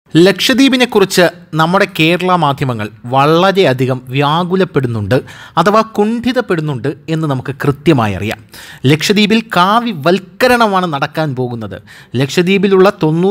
ലക്ഷദ്വീപിനെക്കുറിച്ച് നമ്മുടെ കേരള മാധ്യമങ്ങൾ വളരെയധികം വ്യാകുലപ്പെടുന്നുണ്ട് അഥവാ കുണ്ഠിതപ്പെടുന്നുണ്ട് എന്ന് നമുക്ക് കൃത്യമായി അറിയാം. ലക്ഷദ്വീപിൽ കാവ്യവൽക്കരണമാണ് നടക്കാൻ പോകുന്നത്. ലക്ഷദ്വീപിലുള്ള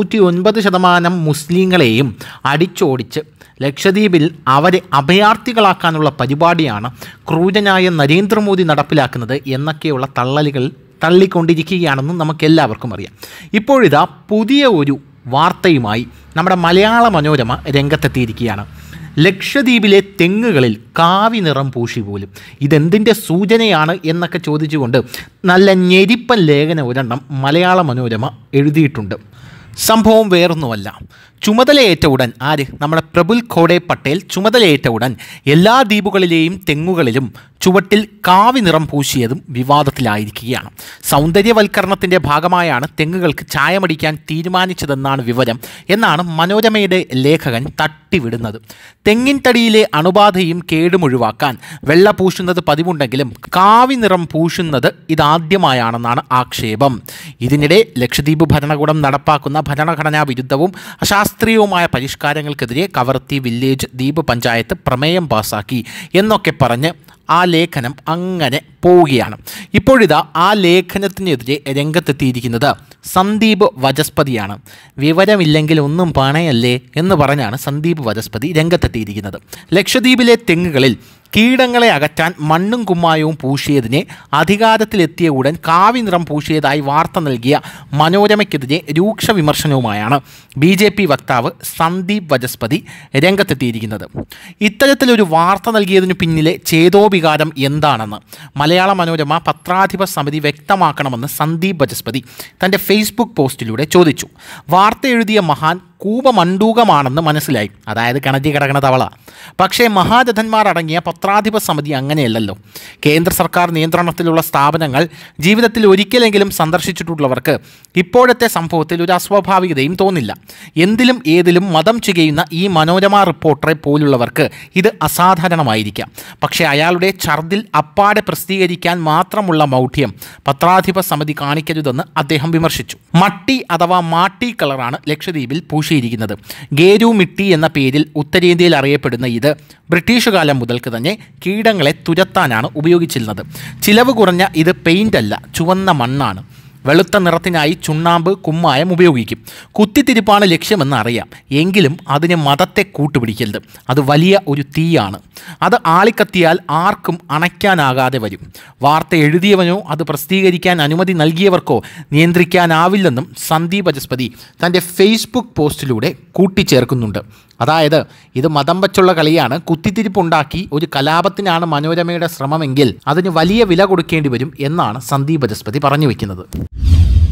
99% മുസ്ലിങ്ങളെയും അടിച്ചോടിച്ച് ലക്ഷദ്വീപിൽ അവരെ അഭയാർത്ഥികളാക്കാനുള്ള പരിപാടിയാണ് ക്രൂരനായ നരേന്ദ്രമോദി നടപ്പിലാക്കുന്നത് എന്നൊക്കെയുള്ള തള്ളലുകൾ തള്ളിക്കൊണ്ടിരിക്കുകയാണെന്നും നമുക്കെല്ലാവർക്കും അറിയാം. ഇപ്പോഴിതാ പുതിയ ഒരു വാർത്തയുമായി നമ്മുടെ മലയാള മനോരമ രംഗത്തെത്തിയിരിക്കുകയാണ്. ലക്ഷദ്വീപിലെ തെങ്ങുകളിൽ കാവി നിറം പൂശി പോലും. ഇതെന്തിൻ്റെ സൂചനയാണ് എന്നൊക്കെ ചോദിച്ചുകൊണ്ട് നല്ല ഞെരിപ്പൻ ലേഖന ഒരെണ്ണം മലയാള മനോരമ എഴുതിയിട്ടുണ്ട്. സംഭവം വേറൊന്നുമല്ല, ചുമതലയേറ്റ ഉടൻ നമ്മുടെ പ്രഫുൽ ഖോഡെ പട്ടേൽ ചുമതലയേറ്റ ഉടൻ എല്ലാ ദ്വീപുകളിലെയും തെങ്ങുകളിലും ചുവട്ടിൽ കാവി നിറം പൂശിയതും വിവാദത്തിലായിരിക്കുകയാണ്. സൗന്ദര്യവൽക്കരണത്തിൻ്റെ ഭാഗമായാണ് തെങ്ങുകൾക്ക് ചായമടിക്കാൻ തീരുമാനിച്ചതെന്നാണ് വിവരം എന്നാണ് മനോരമയുടെ ലേഖകൻ തട്ടിവിടുന്നത്. തെങ്ങിൻ തടിയിലെ അണുബാധയും കേടും ഒഴിവാക്കാൻ വെള്ള പൂശുന്നത് പതിവുണ്ടെങ്കിലും കാവി നിറം പൂശുന്നത് ഇതാദ്യമായാണെന്നാണ് ആക്ഷേപം. ഇതിനിടെ ലക്ഷദ്വീപ് ഭരണകൂടം നടപ്പാക്കുന്ന ഭരണഘടനാ വിരുദ്ധവും അശാസ്ത്രീയവുമായ പരിഷ്കാരങ്ങൾക്കെതിരെ കവർത്തി വില്ലേജ് ദ്വീപ് പഞ്ചായത്ത് പ്രമേയം പാസാക്കി എന്നൊക്കെ പറഞ്ഞ് ആ ലേഖനം അങ്ങനെ പോവുകയാണ്. ഇപ്പോഴിതാ ആ ലേഖനത്തിനെതിരെ രംഗത്തെത്തിയിരിക്കുന്നത് സന്ദീപ് വചസ്പതിയാണ്. വിവരമില്ലെങ്കിൽ ഒന്നും പണയല്ലേ എന്ന് പറഞ്ഞാണ് സന്ദീപ് വചസ്പതി രംഗത്തെത്തിയിരിക്കുന്നത്. ലക്ഷദ്വീപിലെ തെങ്ങുകളിൽ കീടങ്ങളെ അകറ്റാൻ മണ്ണും കുമ്മായവും പൂശിയതിനെ അധികാരത്തിലെത്തിയ ഉടൻ കാവി നിറം പൂശിയതായി വാർത്ത നൽകിയ മനോരമയ്ക്കെതിരെ രൂക്ഷ വിമർശനവുമായാണ് BJP വക്താവ് സന്ദീപ് വചസ്പതി രംഗത്തെത്തിയിരിക്കുന്നത്. ഇത്തരത്തിലൊരു വാർത്ത നൽകിയതിനു പിന്നിലെ ചേതോവികാരം എന്താണെന്ന് മലയാള മനോരമ പത്രാധിപ സമിതി വ്യക്തമാക്കണമെന്ന് സന്ദീപ് വചസ്പതി തൻ്റെ ഫേസ്ബുക്ക് പോസ്റ്റിലൂടെ ചോദിച്ചു. വാർത്ത എഴുതിയ മഹാൻ കൂപമണ്ടൂകമാണെന്ന് മനസ്സിലായി, അതായത് കിണറ്റി കിടക്കണ തവള. പക്ഷേ മഹാരഥന്മാർ അടങ്ങിയ പത്രാധിപ സമിതി അങ്ങനെയല്ലല്ലോ. കേന്ദ്ര സർക്കാർ നിയന്ത്രണത്തിലുള്ള സ്ഥാപനങ്ങൾ ജീവിതത്തിൽ ഒരിക്കലെങ്കിലും സന്ദർശിച്ചിട്ടുള്ളവർക്ക് ഇപ്പോഴത്തെ സംഭവത്തിൽ ഒരു അസ്വാഭാവികതയും തോന്നില്ല. എന്തിലും ഏതിലും മതം ചെയ്യുന്ന ഈ മനോരമ റിപ്പോർട്ടറെ പോലുള്ളവർക്ക് ഇത് അസാധാരണമായിരിക്കാം. പക്ഷേ അയാളുടെ ഛർദിൽ അപ്പാടെ പ്രസിദ്ധീകരിക്കാൻ മാത്രമുള്ള മൗഢ്യം പത്രാധിപ സമിതി കാണിക്കരുതെന്ന് അദ്ദേഹം വിമർശിച്ചു. മട്ടി അഥവാ മാട്ടി കളറാണ് ലക്ഷദ്വീപിൽ പൂശിയിരിക്കുന്നത്. ഗേരു മിട്ടി എന്ന പേരിൽ ഉത്തരേന്ത്യയിൽ അറിയപ്പെടുന്ന ഇത് ബ്രിട്ടീഷ് കാലം മുതൽക്ക് തന്നെ കീടങ്ങളെ തുരത്താനാണ് ഉപയോഗിച്ചിരുന്നത്. ചിലവ് കുറഞ്ഞ ഇത് പെയിൻ്റ് അല്ല, ചുവന്ന മണ്ണാണ്. വെളുത്ത നിറത്തിനായി ചുണ്ണാമ്പ് കുമ്മായം ഉപയോഗിക്കും. കുത്തിത്തിരിപ്പാണ് ലക്ഷ്യമെന്ന് അറിയാം, എങ്കിലും അതിന് മതത്തെ കൂട്ടുപിടിക്കരുത്. അത് വലിയ ഒരു തീയാണ്. അത് ആളിക്കത്തിയാൽ ആർക്കും അണയ്ക്കാനാകാതെ വരും. വാർത്ത എഴുതിയവനോ അത് പ്രസിദ്ധീകരിക്കാൻ അനുമതി നൽകിയവർക്കോ നിയന്ത്രിക്കാനാവില്ലെന്നും സന്ദീപ് വചസ്പതി തൻ്റെ ഫേസ്ബുക്ക് പോസ്റ്റിലൂടെ കൂട്ടിച്ചേർക്കുന്നുണ്ട്. അതായത് ഇത് മതം വച്ചുള്ള കളിയാണ്, കുത്തിത്തിരിപ്പുണ്ടാക്കി ഒരു കലാപത്തിനാണ് മനോരമയുടെ ശ്രമമെങ്കിൽ അതിന് വലിയ വില കൊടുക്കേണ്ടി വരും എന്നാണ് സന്ദീപ് വചസ്പതി പറഞ്ഞു വയ്ക്കുന്നത്.